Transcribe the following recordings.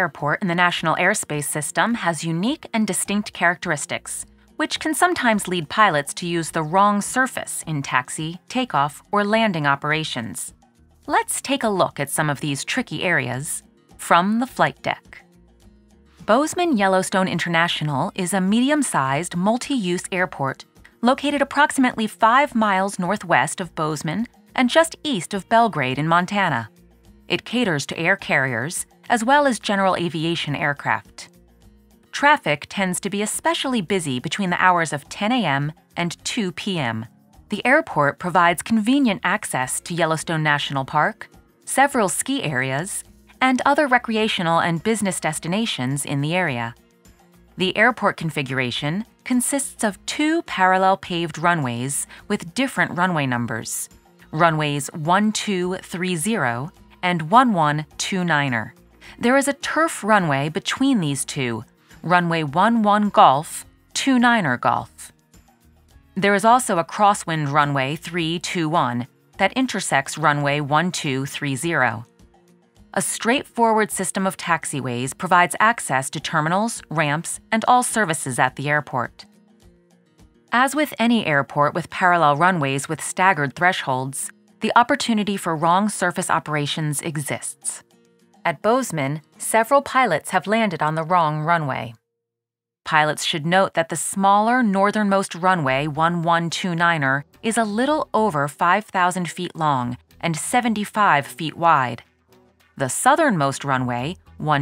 airport in the National Airspace System has unique and distinct characteristics, which can sometimes lead pilots to use the wrong surface in taxi, takeoff, or landing operations. Let's take a look at some of these tricky areas from the flight deck. Bozeman Yellowstone International is a medium-sized, multi-use airport located approximately 5 miles northwest of Bozeman and just east of Belgrade in Montana. It caters to air carriers as well as general aviation aircraft. Traffic tends to be especially busy between the hours of 10 a.m. and 2 p.m. The airport provides convenient access to Yellowstone National Park, several ski areas, and other recreational and business destinations in the area. The airport configuration consists of 2 parallel paved runways with different runway numbers, runways 1230 and 1129er. There is a turf runway between these two, runway 11 Golf, 29er Golf. There is also a crosswind runway 321 that intersects runway 1230. A straightforward system of taxiways provides access to terminals, ramps, and all services at the airport. As with any airport with parallel runways with staggered thresholds, the opportunity for wrong surface operations exists. At Bozeman, several pilots have landed on the wrong runway. Pilots should note that the smaller northernmost runway 1129er is a little over 5,000 feet long and 75 feet wide. The southernmost runway,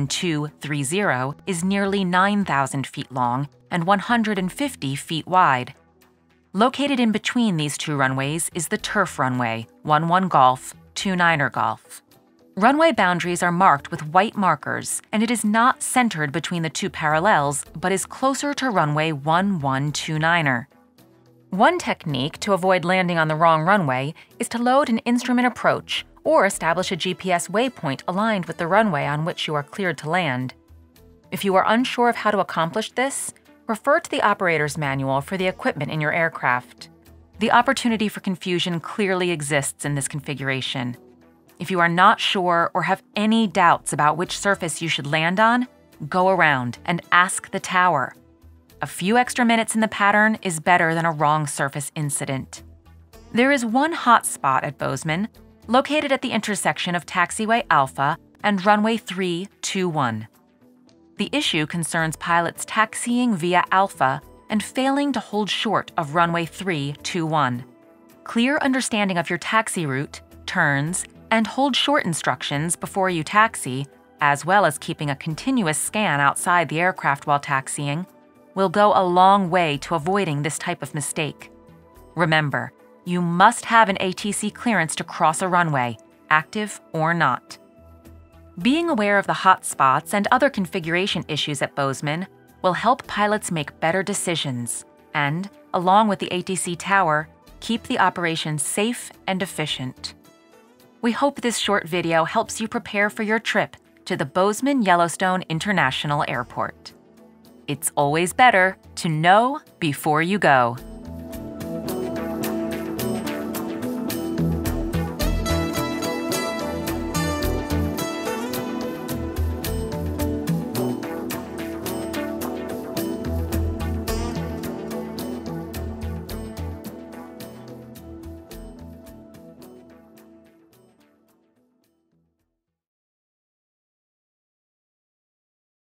1230, is nearly 9,000 feet long and 150 feet wide. Located in between these two runways is the turf runway, 11 Golf, 29er Golf. Runway boundaries are marked with white markers, and it is not centered between the two parallels, but is closer to runway 1129er. One technique to avoid landing on the wrong runway is to load an instrument approach or establish a GPS waypoint aligned with the runway on which you are cleared to land. If you are unsure of how to accomplish this, refer to the operator's manual for the equipment in your aircraft. The opportunity for confusion clearly exists in this configuration. If you are not sure or have any doubts about which surface you should land on, go around and ask the tower. A few extra minutes in the pattern is better than a wrong surface incident. There is one hot spot at Bozeman, located at the intersection of Taxiway Alpha and runway 321. The issue concerns pilots taxiing via Alpha and failing to hold short of runway 321. Clear understanding of your taxi route, turns, and hold short instructions before you taxi, as well as keeping a continuous scan outside the aircraft while taxiing, will go a long way to avoiding this type of mistake. Remember, you must have an ATC clearance to cross a runway, active or not. Being aware of the hot spots and other configuration issues at Bozeman will help pilots make better decisions and, along with the ATC tower, keep the operation safe and efficient. We hope this short video helps you prepare for your trip to the Bozeman Yellowstone International Airport. It's always better to know before you go.